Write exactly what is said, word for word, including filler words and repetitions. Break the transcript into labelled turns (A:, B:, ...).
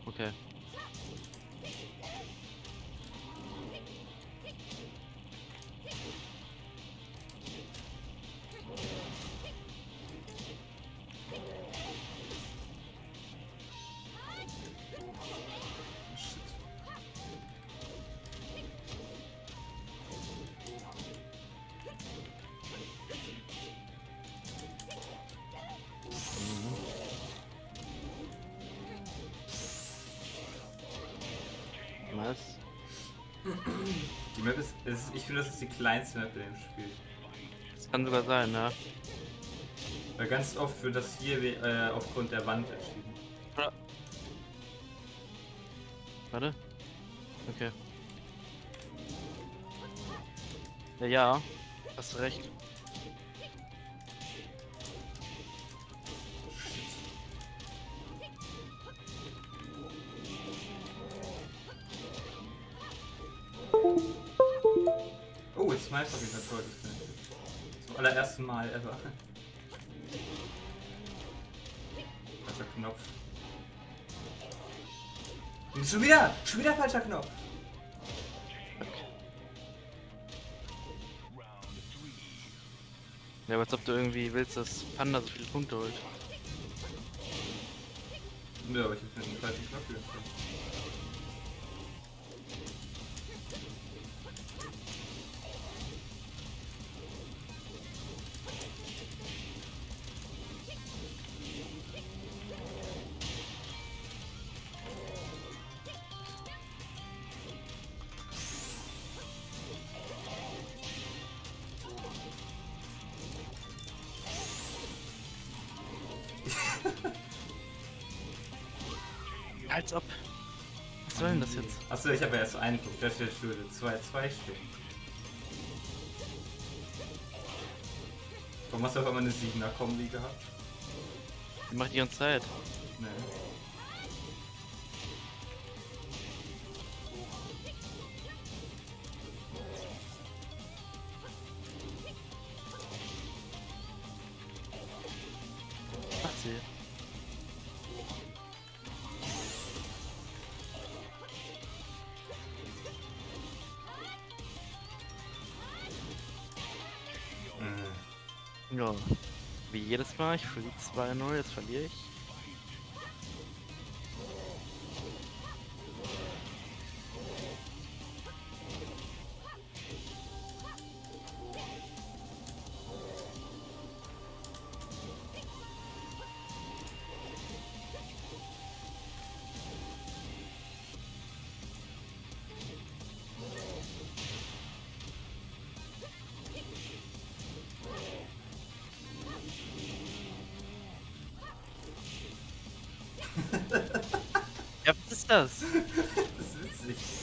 A: Okay. Was?
B: Die Map ist, ist ich finde, das ist die kleinste Map in dem Spiel.
A: Das kann sogar sein, ne?
B: Weil ganz oft wird das hier äh, aufgrund der Wand entschieden.
A: Ja. Warte. Okay. Ja, ja. Hast du recht.
B: Oh, jetzt Sniper wieder toll gefunden. Zum allerersten Mal ever. Falscher Knopf. Und schon wieder! Schon wieder falscher Knopf!
A: Ja, aber als ob du irgendwie willst, dass Panda so viele Punkte holt.
B: Nö, aber ich hab den falschen Knopf gedrückt.
A: Als ob. Was soll denn das jetzt?
B: Achso, ich habe ja erst einen Punkt. Da steht Schule. zwei zwei stehen. Warum hast du auf einmal eine siebener Kombi gehabt?
A: Die macht die ganze Zeit.
B: Nee.
A: Macht sie. Ja, wie jedes Mal, ich verliere zwei null, jetzt verliere ich. Ja, was ist das?
B: Das ist witzig.